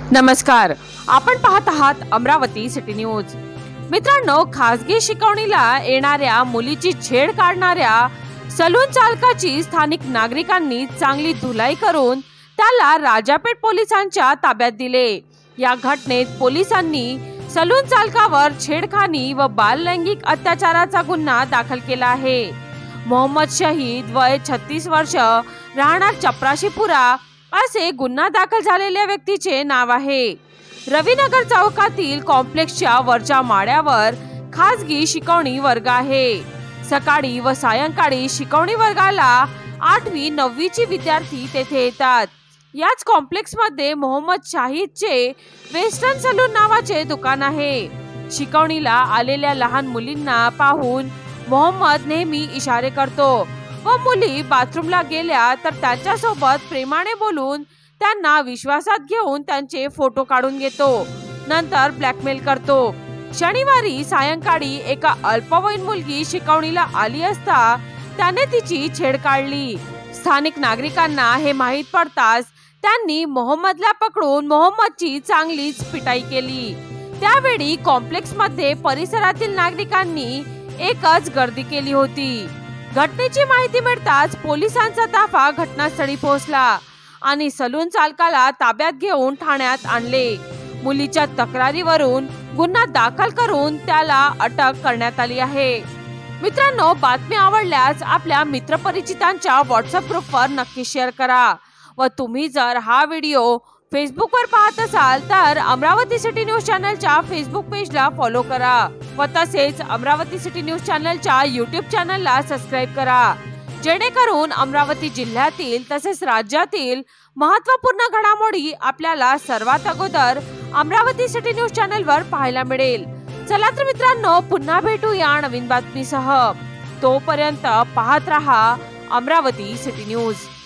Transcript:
नमस्कार, आपण पाहत आहात अमरावती सिटी न्यूज। मित्रांनो, खासगी शिकवणीला येणाऱ्या मुलीची छेड काढणाऱ्या सलून चालकाची स्थानिक नागरिकांनी चांगली धुलाई करून त्याला राजापेठ पोलिसांच्या ताब्यात दिले। या घटनेत पोलिसांनी सलून चालकावर छेडखानी व बाललैंगिक अत्याचाराचा गुन्हा दाखल केला आहे। मोहम्मद शहीद, वय 36 वर्ष, राहणार चपराशीपुरा असे गुन्हा दाखल झालेल्या व्यक्तीचे नाव आहे। रविनगर चौकातील कॉम्प्लेक्सच्या वरच्या माळ्यावर खासगी शिकवणी वर्ग आहे। सकाळी व सायंकाळी शिकवणी वर्गाला 8वी 9वीची विद्यार्थी तेथे येतात। याच कॉम्प्लेक्स मध्ये मोहम्मद शाहिदचे वेस्टर्न सलून नावाचे दुकान आहे। शिकवणीला आलेल्या लहान मुलींना पाहून मोहम्मद नेहमी इशारे करतो व मुली बाथरूमला गेल्या तर त्यांच्यासोबत प्रेमाने बोलून त्यांना विश्वासात घेऊन त्यांचे फोटो काढून घेतो, नंतर ब्लॅकमेल करतो। शनिवारी सायंकाळी एका अल्पवयीन मुलगी शिकवणीला आली असता त्याने तिची छेड काढली। स्थानिक नागरिकांना हे माहीत पडताच त्यांनी मोहम्मदला पकडून मोहम्मदची चांगलीच पिटाई केली। त्यावेळी कॉम्प्लेक्स मध्ये परिसरातील नागरिकांनी एकच गर्दी केली होती। घटनेची माहिती मिळताच पोलिसांचा ताफा घटनास्थळी पोहोचला आणि सलून चालकाला ताब्यात घेऊन ठाण्यात आणले। मुलीच्या तक्रारीवरून गुन्हा दाखल करून त्याला अटक करण्यात आली आहे। मित्रांनो, बातमी आवडल्यास आपल्या मित्रपरिचितांच्या व्हॉट्सअप ग्रुपवर नक्की शेअर करा व तुम्ही जर हा व्हिडिओ फेसबुकवर पाहत असाल तर अमरावती सिटी न्यूज चॅनलच्या फेसबुक पेजला फॉलो करा व तसेच अमरावती सिटी न्यूज चॅनलच्या यूट्यूब चॅनलला सबस्क्राइब करा, जेणेकरून अमरावती जिल्ह्यातील तसेच राज्यातील महत्त्वपूर्ण घडामोडी आपल्याला सर्वात अगोदर अमरावती सिटी न्यूज चॅनलवर पाहायला मिळेल। चला तर मित्रांनो, पुन्हा भेटूया नवीन बातमीसह। तोपर्यंत पाहत रहा अमरावती सिटी न्यूज।